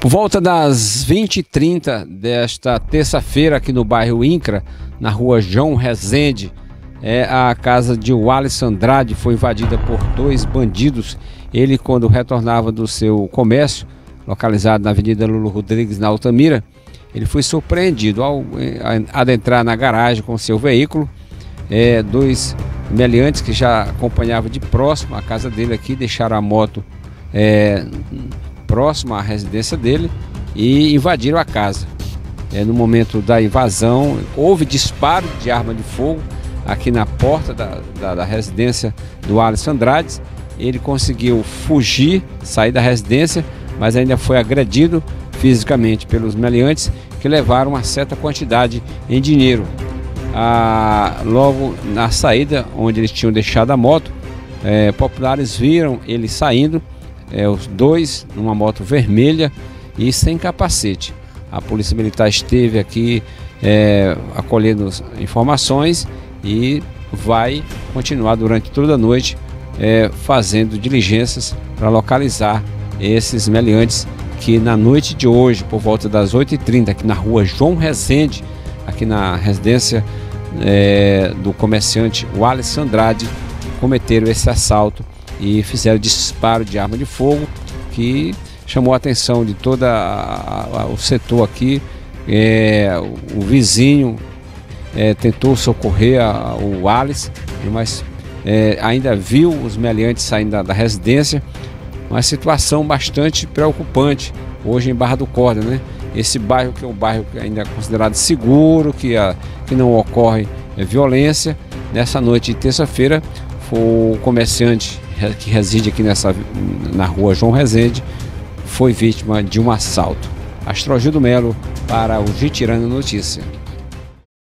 Por volta das 20h30 desta terça-feira, aqui no bairro INCRA, na rua João Rezende, a casa de Wallace Andrade foi invadida por dois bandidos. Ele, quando retornava do seu comércio, localizado na Avenida Lula Rodrigues, na Altamira, ele foi surpreendido ao adentrar na garagem com seu veículo. Dois meliantes que já acompanhavam de próximo a casa dele aqui, deixaram a moto próxima à residência dele e invadiram a casa. No momento da invasão, houve disparo de arma de fogo aqui na porta da residência do Wallace Andrade. Ele conseguiu fugir, sair da residência, mas ainda foi agredido fisicamente pelos meliantes, que levaram uma certa quantidade em dinheiro. Logo na saída, onde eles tinham deixado a moto, populares viram ele saindo, os dois numa moto vermelha e sem capacete. A Polícia Militar esteve aqui acolhendo informações e vai continuar durante toda a noite fazendo diligências para localizar esses meliantes que na noite de hoje, por volta das 8h30, aqui na rua João Rezende, aqui na residência do comerciante Wallace Andrade, cometeram esse assalto e fizeram disparo de arma de fogo, que chamou a atenção de todo o setor aqui. O vizinho tentou socorrer o Wallace, mas ainda viu os meliantes saindo da residência. Uma situação bastante preocupante hoje em Barra do Corda, né? Esse bairro, que é um bairro ainda é considerado seguro, que não ocorre violência. Nessa noite de terça-feira, o comerciante que reside aqui na rua João Rezende foi vítima de um assalto. Astrogildo Melo para o Gitirana Notícia.